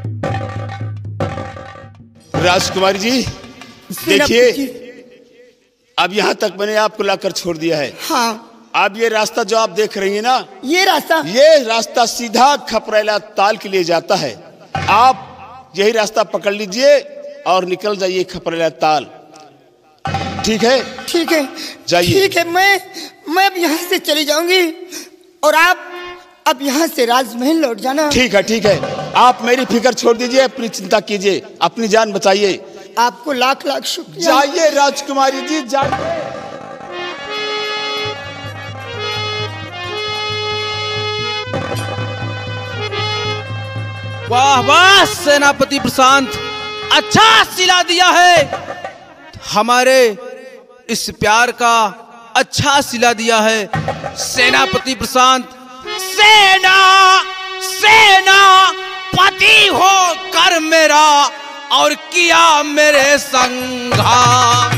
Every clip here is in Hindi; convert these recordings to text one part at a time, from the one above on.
राजकुमारी जी देखिए, अब यहाँ तक मैंने आपको लाकर छोड़ दिया है। हाँ। अब ये रास्ता जो आप देख रही हैं ना, ये रास्ता सीधा खपरेला ताल के लिए जाता है। आप यही रास्ता पकड़ लीजिए और निकल जाइए खपरेला ताल। ठीक है? ठीक है, जाइए। ठीक है, मैं अब यहाँ से चली जाऊंगी और आप अब यहाँ से राजमहल लौट जाना। ठीक है, ठीक है। आप मेरी फिक्र छोड़ दीजिए, अपनी चिंता कीजिए, अपनी जान बचाइए। आपको लाख लाख शुक्रिया। जाइए राजकुमारी जी, जाइए। वाह वाह सेनापति प्रशांत, अच्छा सिला दिया है। हमारे इस प्यार का अच्छा सिला दिया है सेनापति प्रशांत। सेना पति हो कर मेरा और किया मेरे संघात।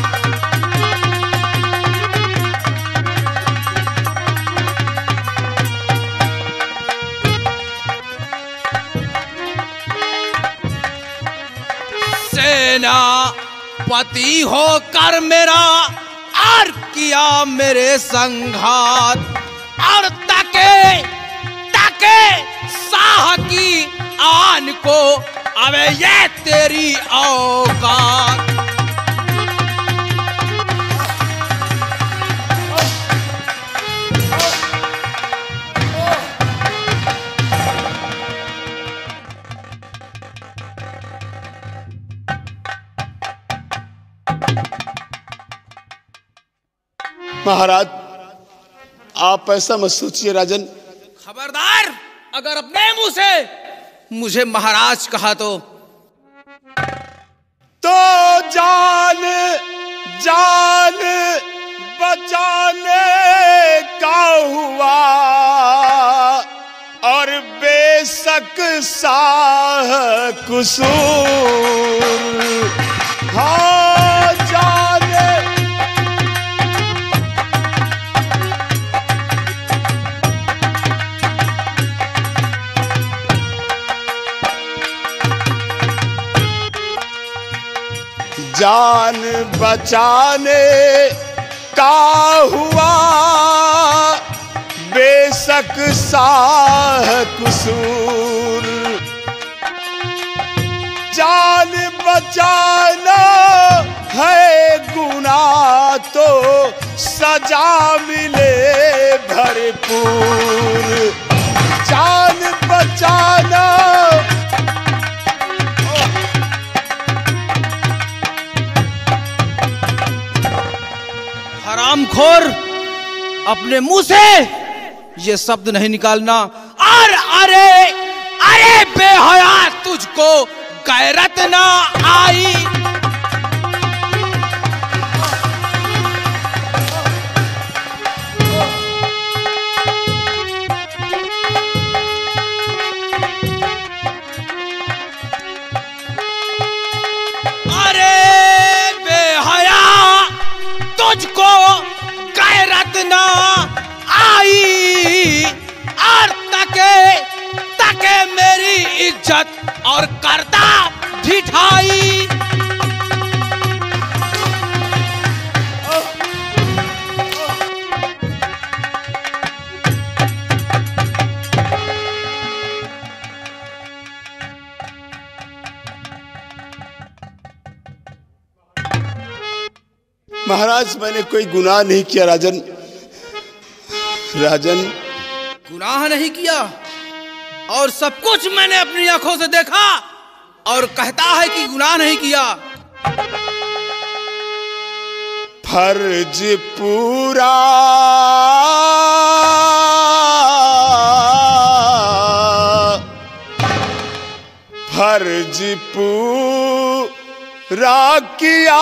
सेना पति हो कर मेरा और किया मेरे संघात। और ताके साह की आन को अबे ये तेरी औकात। महाराज, आप ऐसा मत सोचिए राजन। खबरदार, अगर अपने मुंह से मुझे महाराज कहा तो जान बचाने का हुआ और बेशक साह कसूर। हाँ जाने जान बचाने का हुआ बेशक साह कसूर। जान बचाना है गुनाह तो सजा मिले भरपूर। जान बचाना हरामखोर, अपने मुंह से ये शब्द नहीं निकालना। और अरे बेहया, तुझको गैरत ना आई। अरे बेहया, तुझको गैरत ना आई। और तके मेरी इज्जत और करता ढिठाई। महाराज, मैंने कोई गुनाह नहीं किया राजन। गुनाह नहीं किया और सब कुछ मैंने अपनी आंखों से देखा और कहता है कि गुनाह नहीं किया। फर्ज पूरा किया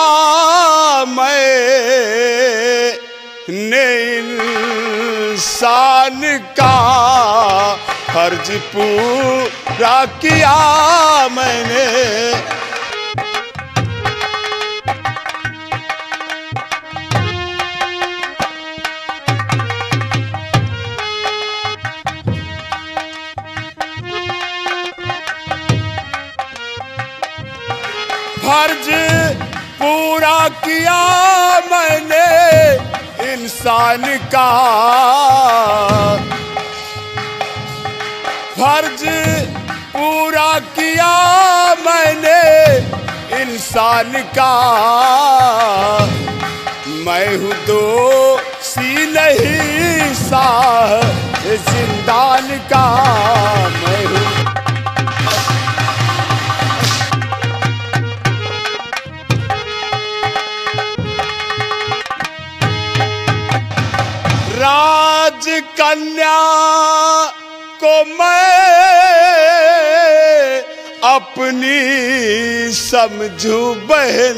मैंने इंसान का। फर्ज पूरा किया मैंने। फर्ज पूरा किया मैंने इंसान का, फर्ज पूरा किया मैंने इंसान का। मैं हूँ दोषी नहीं साह जिंदान का, मैं हूँ राज कन्या को मैं अपनी समझू बहन,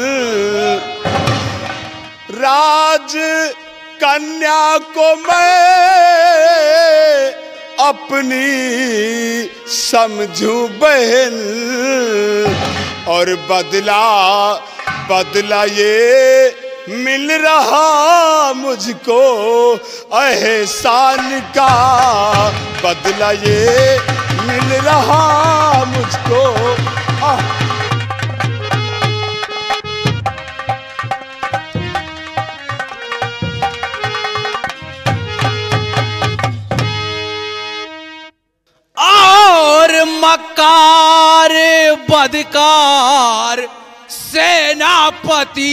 राज कन्या को मैं अपनी समझू बहन, और बदला ये मिल रहा मुझको एहसान का, बदला ये मिल रहा मुझको। और मकार बदकार सेनापति,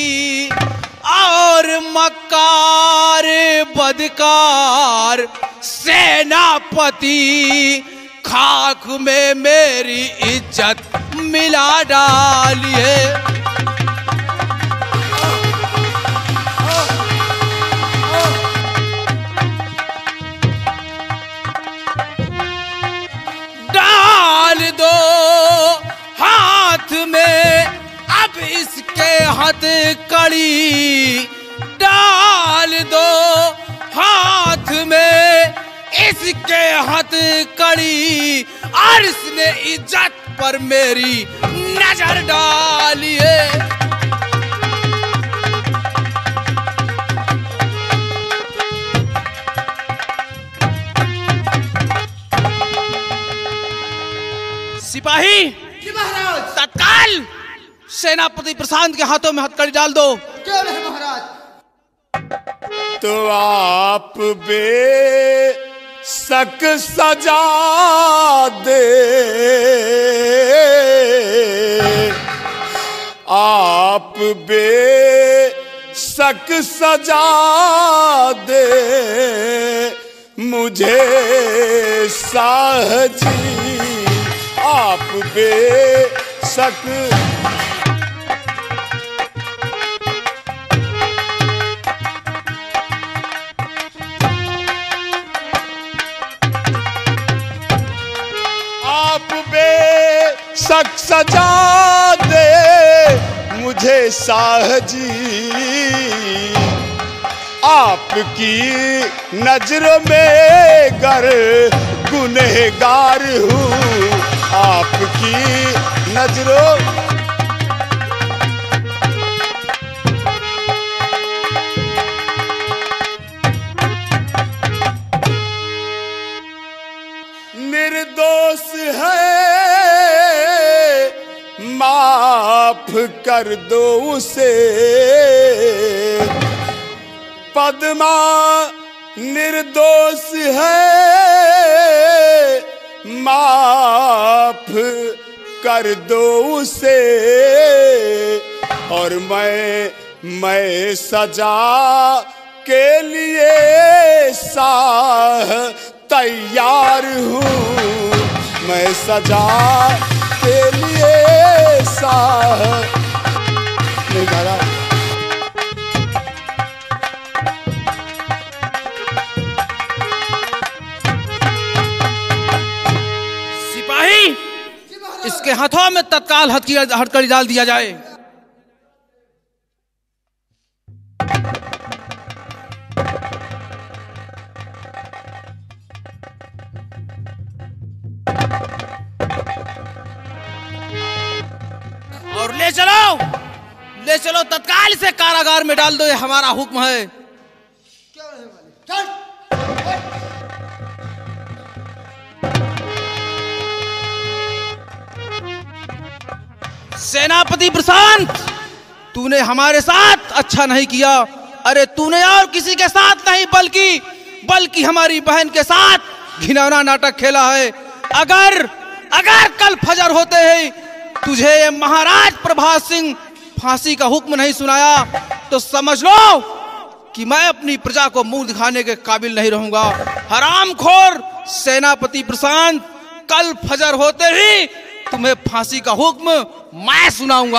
और मकार बदकार सेनापति, खाक में मेरी इज्जत मिला डालिए। डाल दो हाथ में अब इसके हथकड़ी, डाल दो हाथ में इसके हथकड़ी, और इसने इज्जत पर मेरी नजर डाली है। सिपाही तत्काल सेनापति प्रशांत के हाथों में हथकड़ी डाल दो। क्यों नहीं महाराज? तो आप बेशक सजा दे, आप बेशक सजा दे मुझे साहजी, आप बेशक बेशक सजा दे मुझे साहजी, आपकी नजरों में गर गुनहगार हूँ, आपकी नजरों निर्दोष है, माफ कर दो उसे, पद्मा निर्दोष है, माफ कर दो उसे, और मैं सजा के लिए साह तैयार हूँ, मैं सजा के लिए साह नहीं करा। सिपाही इसके हाथों में तत्काल हथकड़ी डाल दिया जाए। और ले चलो तत्काल से कारागार में डाल दो, ये हमारा हुक्म है। क्यों नहीं मालिक? चल। सेनापति प्रशांत, तूने हमारे साथ अच्छा नहीं किया। अरे तूने और किसी के साथ नहीं बल्कि हमारी बहन के साथ घिनौना नाटक खेला है। अगर कल फजर होते ही तुझे ये महाराज प्रभात सिंह फांसी का हुक्म नहीं सुनाया तो समझ लो कि मैं अपनी प्रजा को मुंह दिखाने के काबिल नहीं रहूंगा। हरामखोर सेनापति प्रशांत, कल फजर होते ही तुम्हें फांसी का हुक्म मैं सुनाऊंगा।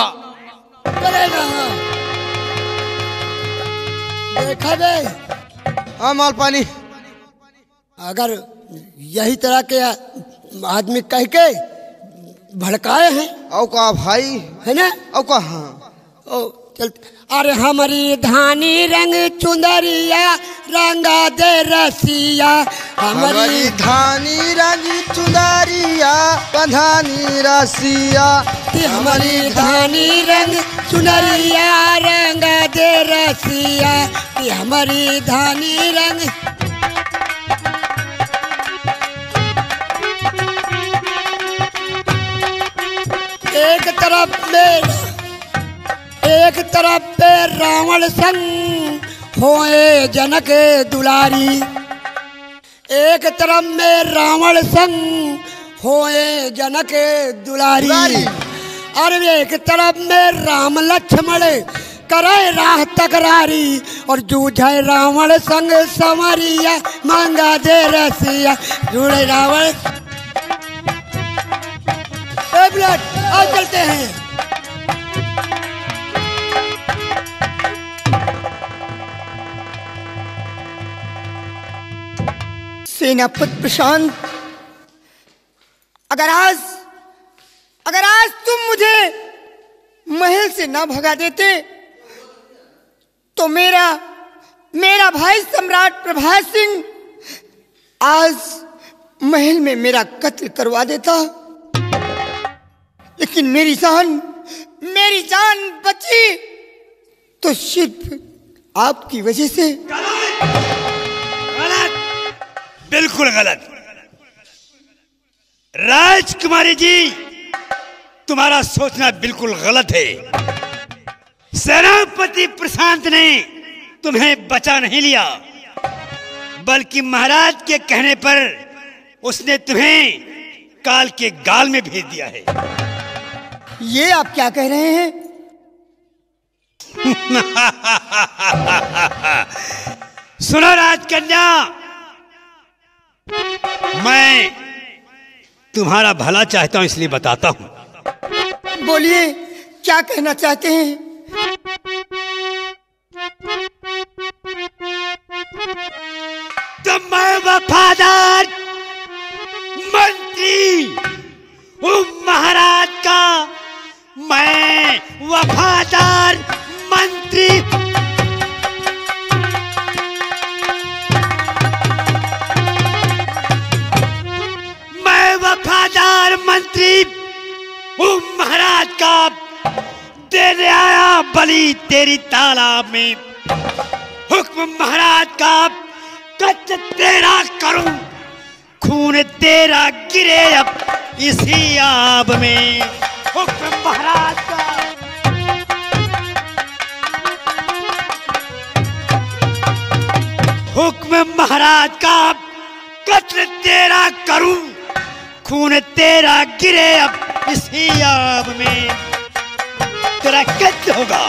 देखा बे, हाँ मालपानी, अगर यही तरह के आदमी कह के भड़काए हैं औ का भाई है ना, औ का हाँ ओ चल। अरे हमारी धानी रंग चुंदरिया रंगा दे रसिया, हमारी धानी रंगी चुनरिया बंधानी रसिया, हमारी धानी रंग चुनरिया रंगा दे रसिया, हमारी धानी रंग। एक तरफ पे रावण संग होए जनक दुलारी, एक तरफ में रावण संग होए जनक दुलारी, और एक तरफ में राम लक्ष्मण करे राह तकरारी, और जूझे रावण संग संवरिया मांगा दे रसिया, जुड़े रावण। आज चलते हैं। सेनापति प्रशांत, अगर आज तुम मुझे महल से ना भगा देते तो मेरा भाई सम्राट प्रभात सिंह आज महल में मेरा कत्ल करवा देता, लेकिन मेरी जान बची तो सिर्फ आपकी वजह से। बिल्कुल गलत। राजकुमारी जी, तुम्हारा सोचना बिल्कुल गलत है। सेनापति प्रशांत ने तुम्हें बचा नहीं लिया, बल्कि महाराज के कहने पर उसने तुम्हें काल के गाल में भेज दिया है। ये आप क्या कह रहे हैं? सुनो राजकन्या, मैं तुम्हारा भला चाहता हूं, इसलिए बताता हूं। बोलिए, क्या कहना चाहते हैं? तो मैं वफादार मंत्री हूं महाराज का, मैं वफादार मंत्री। मैं वफादार मंत्री हूं महाराज का, देने आया बलि तेरी तालाब में। हुक्म महाराज का, कत्ल तेरा करूं, खून तेरा गिरे अब इसी आब में। हुक्म महाराज का। हुक्म महाराज का, कत्ल तेरा करूं, खून तेरा गिरे अब इसी आब में। तेरा कत्ल होगा।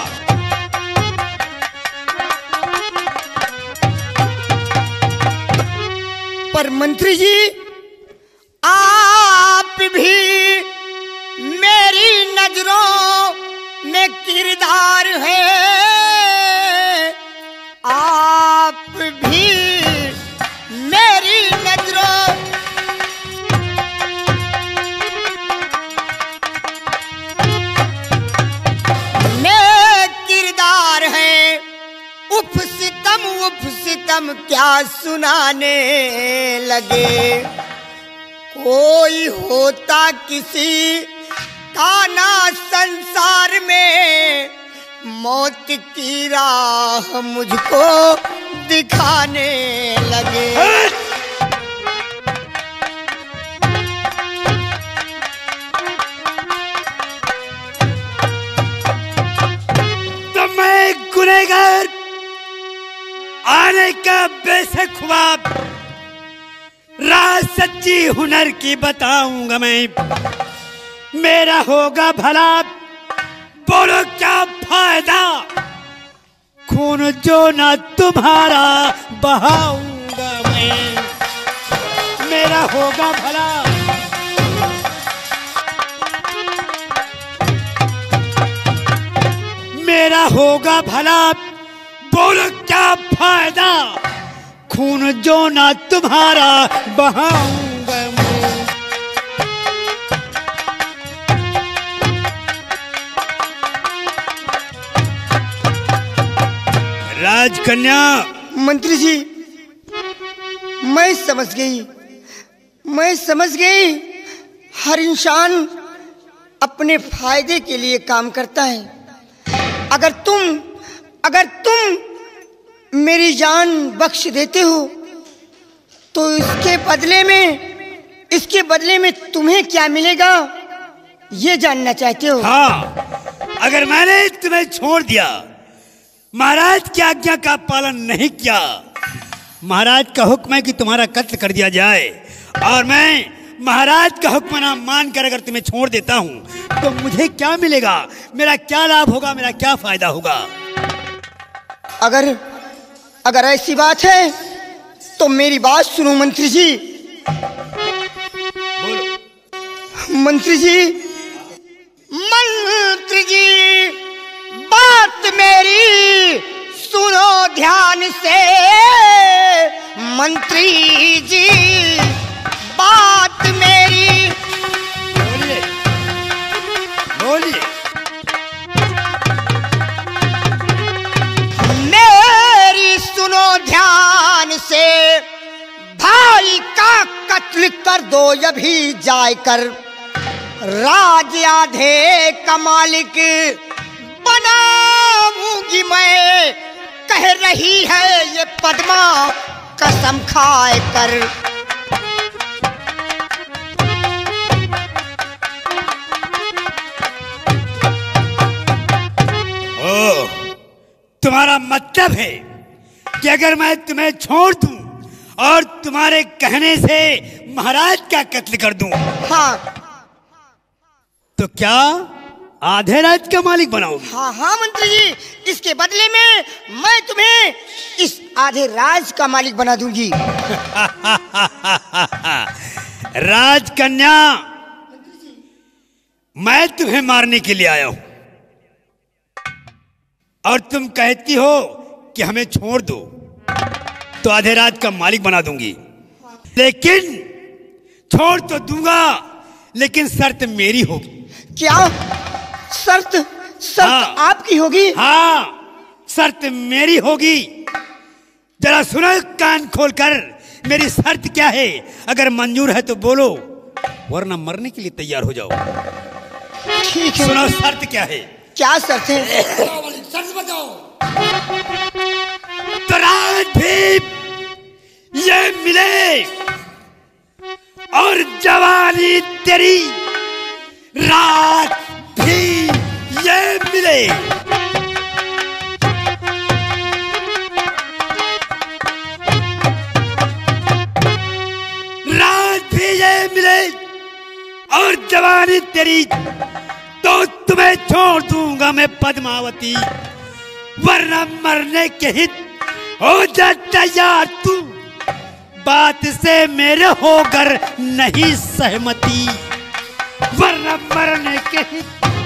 पर मंत्री जी, आप भी मेरी नजरों में किरदार है, आप भी मेरी नजरों में किरदार है। उफ सितम क्या सुनाने लगे, कोई होता किसी का ना संसार में, मौत की राह मुझको दिखाने लगे। बेशक ख्वाब राज सच्ची हुनर की बताऊंगा मैं, मेरा होगा भला बोलो क्या फायदा, खून जो ना तुम्हारा बहाऊंगा मैं, मेरा होगा भला। मेरा होगा भला बोलो क्या फायदा, खून जो ना तुम्हारा बहाऊंगा मैं। राजकन्या। मंत्री जी, मैं समझ गई हर इंसान अपने फायदे के लिए काम करता है। अगर तुम मेरी जान बख्श देते हो तो इसके बदले में तुम्हें क्या मिलेगा ये जानना चाहते हो? हाँ, अगर मैंने तुम्हें छोड़ दिया, महाराज की आज्ञा का पालन नहीं किया, महाराज का हुक्म है कि तुम्हारा कत्ल कर दिया जाए, और मैं महाराज का हुक्म ना मानकर अगर तुम्हें छोड़ देता हूं तो मुझे क्या मिलेगा, मेरा क्या लाभ होगा, मेरा क्या फायदा होगा? अगर ऐसी बात है तो मेरी बात सुनो मंत्री जी। मंत्री जी, बात मेरी सुनो ध्यान से। मंत्री जी, बात मेरी बोलिए। मेरी सुनो ध्यान से। भाई का कत्ल कर दो अभी जाकर, राज आधे का मालिक बनाऊंगी मैं, कह रही है ये पद्मा कसम खाए कर। तुम्हारा मतलब है कि अगर मैं तुम्हें छोड़ दूं और तुम्हारे कहने से महाराज का कत्ल कर दूं, हाँ, तो क्या आधे राज का मालिक बनाओगे? हाँ मंत्री जी, इसके बदले में मैं तुम्हें इस आधे राज का मालिक बना दूंगी। राजकन्या, मैं तुम्हें मारने के लिए आया हूं और तुम कहती हो कि हमें छोड़ दो तो आधे राज का मालिक बना दूंगी, लेकिन छोड़ तो दूंगा, लेकिन शर्त मेरी होगी। क्या शर्त? हाँ, आपकी होगी? हाँ, शर्त मेरी होगी। जरा सुनो कान खोलकर, मेरी शर्त क्या है? अगर मंजूर है तो बोलो, वरना मरने के लिए तैयार हो जाओ। ठीक है। सुनो शर्त क्या है? क्या शर्त है? शर्त बताओ। तो रात भी ये मिले और जवानी तेरी रात भी ये मिले। रात भी ये मिले और जवानी तेरी, तो तुम्हें छोड़ दूंगा मैं पद्मावती, वरना मरने के हित हो जा तैयार तू, बात से मेरे होकर नहीं सहमति, वरना मरने के हित।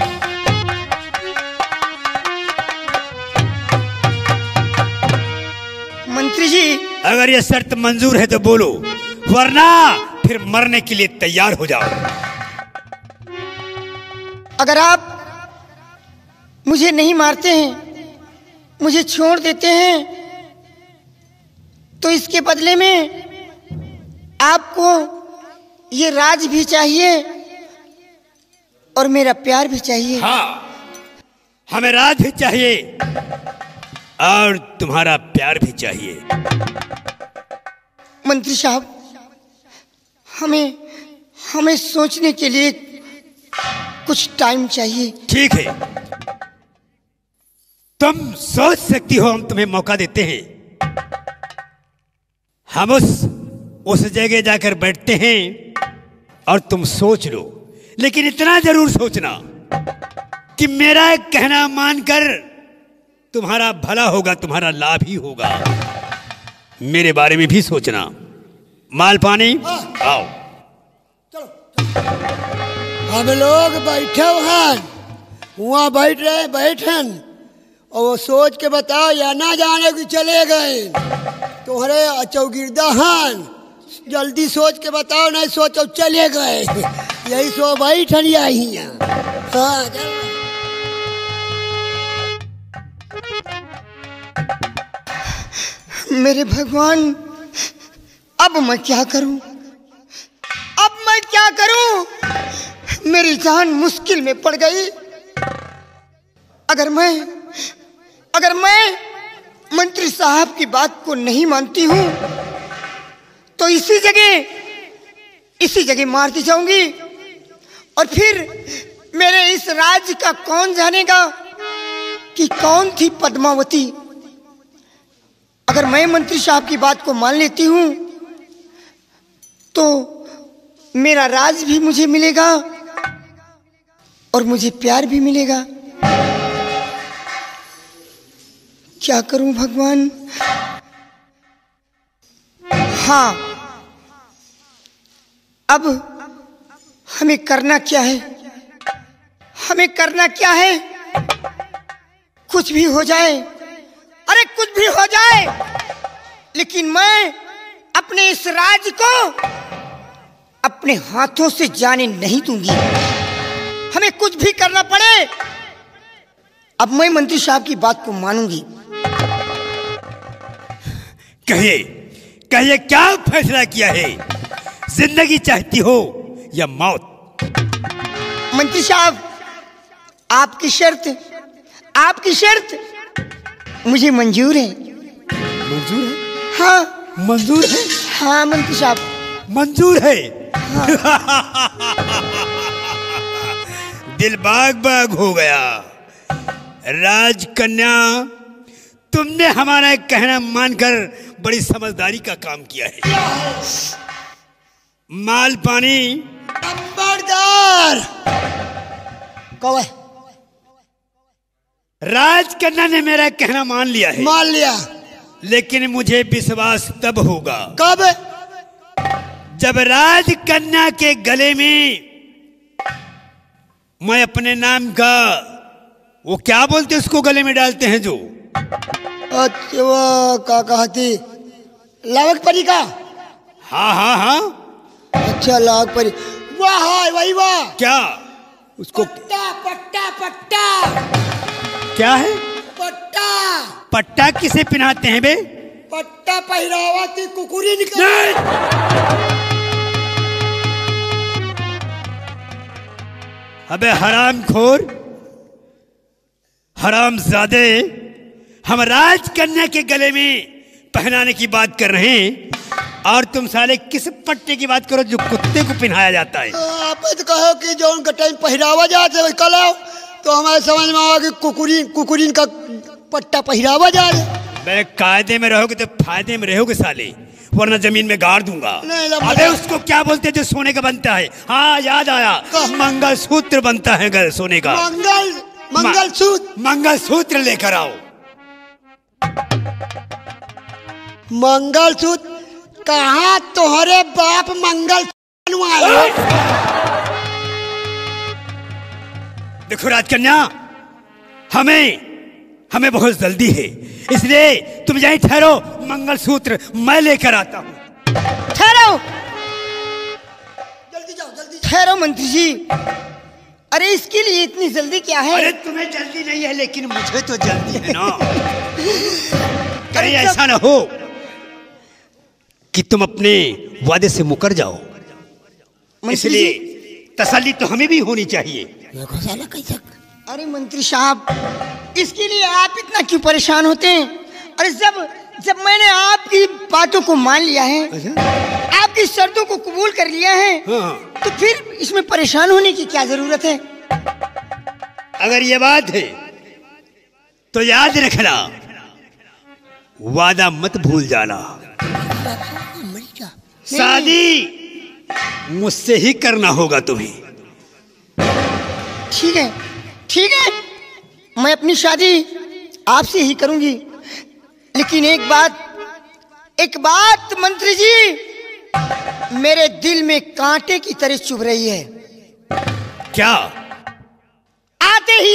मंत्री जी, अगर ये शर्त मंजूर है तो बोलो, वरना फिर मरने के लिए तैयार हो जाओ। अगर आप मुझे नहीं मारते हैं, मुझे छोड़ देते हैं, तो इसके बदले में आपको ये राज भी चाहिए और मेरा प्यार भी चाहिए। हाँ, हमें राज भी चाहिए और तुम्हारा प्यार भी चाहिए। मंत्री साहब, हमें सोचने के लिए कुछ टाइम चाहिए। ठीक है, तुम सोच सकती हो, हम तुम्हें मौका देते हैं। हम उस जगह जाकर बैठते हैं और तुम सोच लो, लेकिन इतना जरूर सोचना कि मेरा एक कहना मानकर तुम्हारा भला होगा, तुम्हारा लाभ ही होगा। मेरे बारे में भी सोचना। माल पानी आओ। हम लोग बैठे हैं, वहाँ बैठन और वो सोच के बताओ या ना जाने कि चले गए तुम्हारे चौगिरदा हन। जल्दी सोच के बताओ, नहीं सोचो चले गए। यही सो बैठन यही। हाँ मेरे भगवान, अब मैं क्या करूं? अब मैं क्या करूं? मेरी जान मुश्किल में पड़ गई। अगर मैं मंत्री साहब की बात को नहीं मानती हूं तो इसी जगह मार दी जाऊंगी। और फिर मेरे इस राज्य का कौन जानेगा कि कौन थी पद्मावती। अगर मैं मंत्री साहब की बात को मान लेती हूं तो मेरा राज भी मुझे मिलेगा और मुझे प्यार भी मिलेगा। क्या करूं भगवान? हाँ, अब हमें करना क्या है? हमें करना क्या है? कुछ भी हो जाए, अरे कुछ भी हो जाए, लेकिन मैं अपने इस राज को अपने हाथों से जाने नहीं दूंगी। हमें कुछ भी करना पड़े, अब मैं मंत्री साहब की बात को मानूंगी। कहिए क्या फैसला किया है? जिंदगी चाहती हो या मौत? मंत्री साहब, आपकी शर्त मुझे मंजूर है। मंजूर है? हाँ मंजूर है। हाँ मंत्री साहब, मंजूर है। हाँ। दिल बाग बाग हो गया। राजकन्या, तुमने हमारा कहना मानकर बड़ी समझदारी का काम किया है। माल पानी नंबरदार कौवे। राजकन्या ने मेरा कहना मान लिया है। मान लिया, लेकिन मुझे विश्वास तब होगा कब? जब राजकन्या के गले में मैं अपने नाम का, वो क्या बोलते उसको गले में डालते हैं जो, अच्छा वो क्या कहती, लावक परी का? हाँ हाँ हाँ। अच्छा लावक परी, वाह है वही वाह। क्या उसको पट्टा पट्टा पट्टा क्या है? पट्टा। पट्टा किसे पहनाते हैं बे? पट्टा पहरावा की कुकुरी निकल। अबे हरामखोर, हरामजादे, हम राजकन्या के गले में पहनाने की बात कर रहे हैं और तुम साले किस पट्टे की बात करो जो कुत्ते को पहनाया जाता है? आप तो कहो कि जो उनका टाइम पहरावा जाते है कल आओ तो हमारे समझ में आवा कि कुकुरीन का पट्टा पहरावा जा रहे। मेरे कायदे में रहोगे तो फायदे में रहोगे साले, वरना जमीन में गाड़ दूंगा। अबे उसको क्या बोलते हैं जो सोने का बनता है? हाँ याद आया, मंगलसूत्र बनता है सोने का। मंगलसूत्र लेकर आओ। मंगलसूत्र कहाँ? तोहरे बाप मंगल बनवाए। देखो राजकन्या, हमें बहुत जल्दी है, इसलिए तुम यहीं ठहरो, मंगलसूत्र मैं लेकर आता हूँ। ठहरो, जल्दी जाओ, जल्दी ठहरो मंत्री जी। अरे इसके लिए इतनी जल्दी क्या है? अरे तुम्हें जल्दी नहीं है, लेकिन मुझे तो जल्दी है ना। कहीं ऐसा ना हो कि तुम अपने वादे से मुकर जाओ, इसलिए तसल्ली तो हमें भी होनी चाहिए। अरे मंत्री साहब, इसके लिए आप इतना क्यों परेशान होते हैं? अरे जब मैंने आपकी बातों को मान लिया है, आपकी शर्तों को कबूल कर लिया है, तो फिर इसमें परेशान होने की क्या जरूरत है? अगर ये बात है तो याद रखना, वादा मत भूल जाना। शादी मुझसे ही करना होगा तुम्हें। ठीक है, ठीक है, मैं अपनी शादी आपसे ही करूंगी। लेकिन एक बात मंत्री जी, मेरे दिल में कांटे की तरह चुभ रही है। क्या? आते ही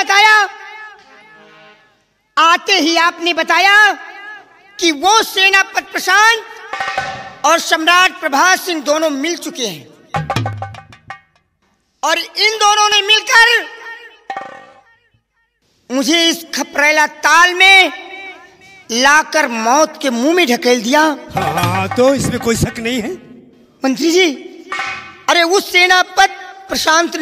आपने बताया कि वो सेनापति प्रशांत और सम्राट प्रभात सिंह दोनों मिल चुके हैं और इन दोनों ने मिलकर मुझे इस खपरेला ताल में लाकर मौत के मुंह में ढकेल दिया। हाँ, तो इसमें कोई शक नहीं है मंत्री जी। अरे उस सेनापति प्रशांत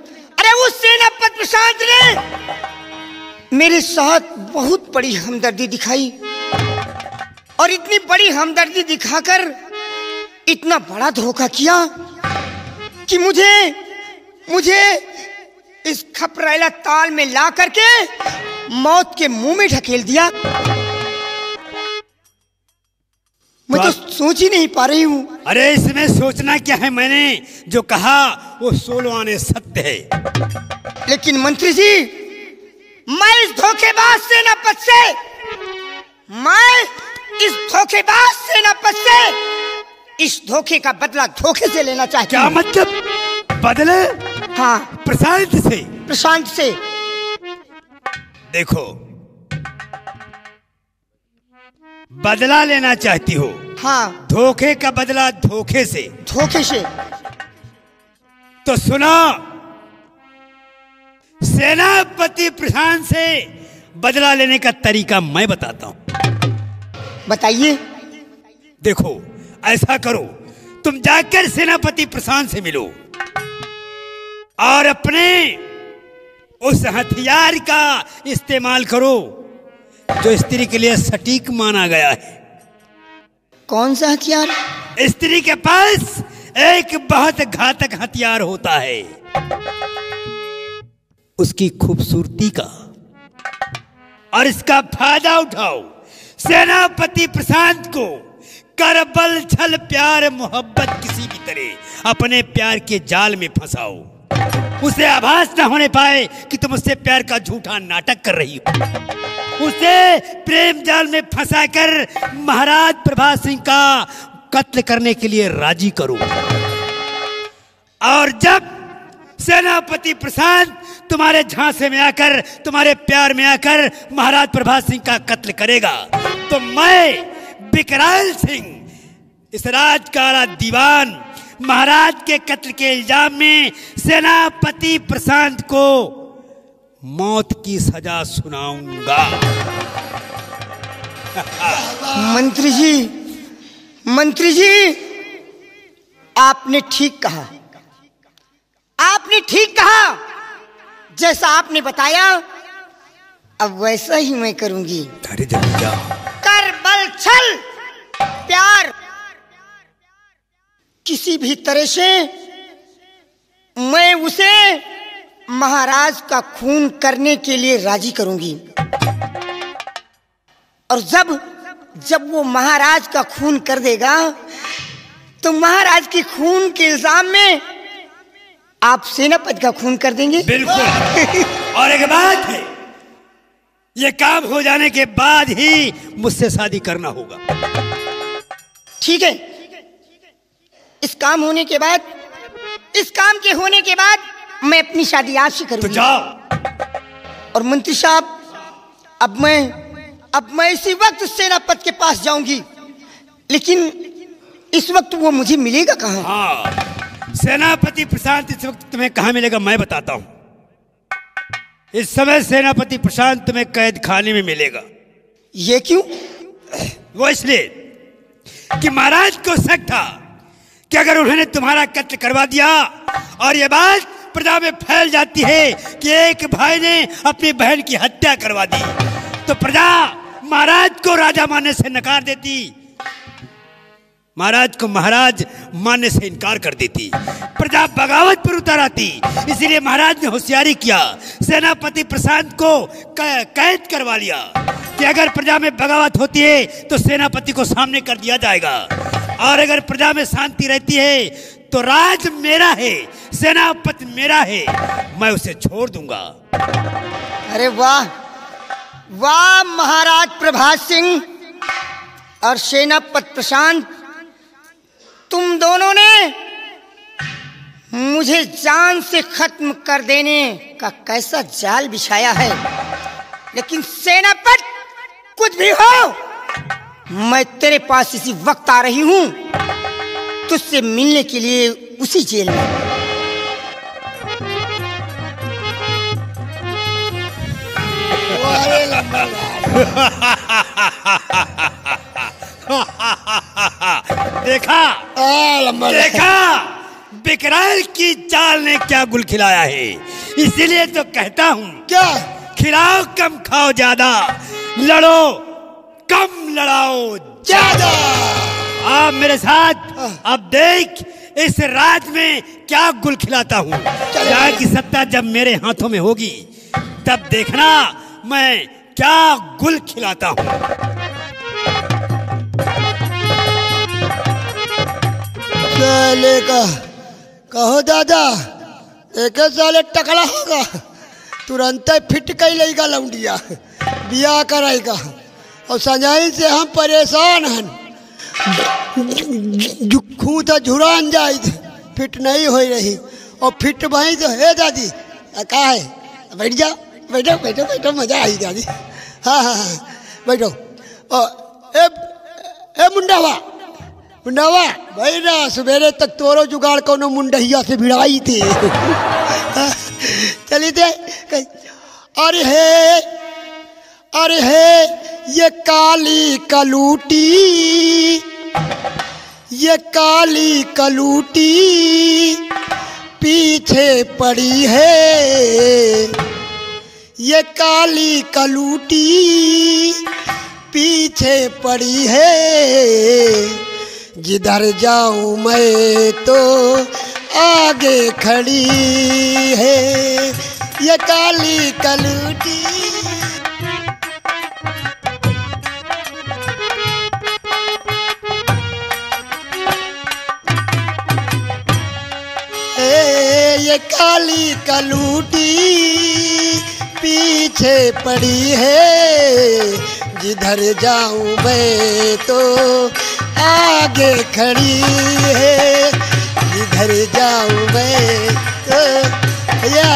ने मेरे साथ बहुत बड़ी हमदर्दी दिखाई और इतनी बड़ी हमदर्दी दिखाकर इतना बड़ा धोखा किया कि मुझे इस खपरेला ताल में ला करके मौत के मुंह में ढकेल दिया। मैं तो सोच ही नहीं पा रही हूँ। अरे इसमें सोचना क्या है, मैंने जो कहा वो 16 आने सत्य है। लेकिन मंत्री जी, मैं इस धोखेबाज सेनापति से इस धोखे का बदला धोखे से लेना चाहता क्या हूँ। मतलब बदले? हाँ, प्रशांत से। देखो, बदला लेना चाहती हो? हाँ, धोखे का बदला धोखे से। तो सुनो, सेनापति प्रशांत से बदला लेने का तरीका मैं बताता हूं। बताइए। देखो, ऐसा करो, तुम जाकर सेनापति प्रशांत से मिलो और अपने उस हथियार का इस्तेमाल करो जो स्त्री के लिए सटीक माना गया है। कौन सा हथियार? स्त्री के पास एक बहुत घातक हथियार होता है, उसकी खूबसूरती का, और इसका फायदा उठाओ। सेनापति प्रशांत को करबल छल प्यार मोहब्बत किसी भी तरह अपने प्यार के जाल में फंसाओ। उसे आभास न होने पाए कि तुम उससे प्यार का झूठा नाटक कर रही हो। उसे प्रेम जाल में फंसाकर महाराज प्रभात सिंह का कत्ल करने के लिए राजी करो। और जब सेनापति प्रशांत तुम्हारे झांसे में आकर, तुम्हारे प्यार में आकर महाराज प्रभात सिंह का कत्ल करेगा, तो मैं विकराल सिंह, इस राज का आला दीवान, महाराज के कत्ल के इल्जाम में सेनापति प्रशांत को मौत की सजा सुनाऊंगा। मंत्री जी, आपने ठीक कहा। जैसा आपने बताया, अब वैसा ही मैं करूंगी। अरे जल्दी जाओ। करबल छल प्यार किसी भी तरह से मैं उसे महाराज का खून करने के लिए राजी करूंगी। और जब वो महाराज का खून कर देगा, तो महाराज के खून के इल्जाम में आप सेनापति का खून कर देंगे। बिल्कुल। और एक बात है, ये काम हो जाने के बाद ही मुझसे शादी करना होगा। ठीक है, इस काम के होने के बाद मैं अपनी शादी आपसे करूंगी। तो जाओ। और मंत्री साहब, अब मैं इसी वक्त सेनापति के पास जाऊंगी, लेकिन इस वक्त वो मुझे मिलेगा कहाँ? हाँ, सेनापति प्रशांत इस वक्त तुम्हें कहाँ मिलेगा मैं बताता हूं। इस समय सेनापति प्रशांत तुम्हें कैद खाने में मिलेगा। ये क्यों? वो इसलिए कि महाराज को शक था कि अगर उन्होंने तुम्हारा कत्ल करवा दिया और ये बात प्रजा में फैल जाती है कि एक भाई ने अपनी बहन की हत्या करवा दी, तो प्रजा महाराज को राजा मानने से नकार देती, महाराज को महाराज मानने से इनकार कर देती, प्रजा बगावत पर उतर आती। इसीलिए महाराज ने होशियारी किया, सेनापति प्रशांत को कैद करवा लिया कि अगर प्रजा में बगावत होती है तो सेनापति को सामने कर दिया जाएगा। और अगर प्रजा में शांति रहती है तो राज मेरा है, सेनापति मेरा है, मैं उसे छोड़ दूंगा। अरे वाह वाह महाराज प्रभात सिंह और सेनापति प्रशांत, तुम दोनों ने मुझे जान से खत्म कर देने का कैसा जाल बिछाया है। लेकिन सेनापति, कुछ भी हो, मैं तेरे पास इसी वक्त आ रही हूं तुझसे मिलने के लिए उसी जेल में। देखा देखा बिकराल की चाल ने क्या गुल खिलाया है। इसीलिए तो कहता हूँ, क्या खिलाओ कम खाओ ज्यादा, लड़ो कम लड़ाओ ज्यादा। आप मेरे साथ अब देख इस राज में क्या गुल खिलाता हूँ। क्या की सत्ता जब मेरे हाथों में होगी तब देखना मैं क्या गुल खिलाता हूँ। चलेगा, कहो दादा, एक साले टकला होगा, तुरंत फिट कई लेगा लौंडिया, बिया कराएगा। और संजाई से हम परेशान हैं, खूद झुरान जाए, फिट नहीं हो रही। और फिट भाई तो है दादी, कहा है, बैठ जाओ, बैठो बैठो बैठो, मजा आई दादी। हाँ हाँ हाँ बैठो। ए मुंडावा मुंडावा भाई ना, सवेरे तक तोरो जुगाड़ कोनो मुंडहिया से भिड़ाई थी। चली थे अरे है ये काली कलूटी, ये काली कलूटी पीछे पड़ी है, ये काली कलूटी पीछे पड़ी है। जिधर जाऊं मैं तो आगे खड़ी है, ये काली कलूटी। ये काली कलूटी पीछे पड़ी है, जिधर जाऊं मैं तो आगे खड़ी है, जिधर जाऊं मैं तो। भैया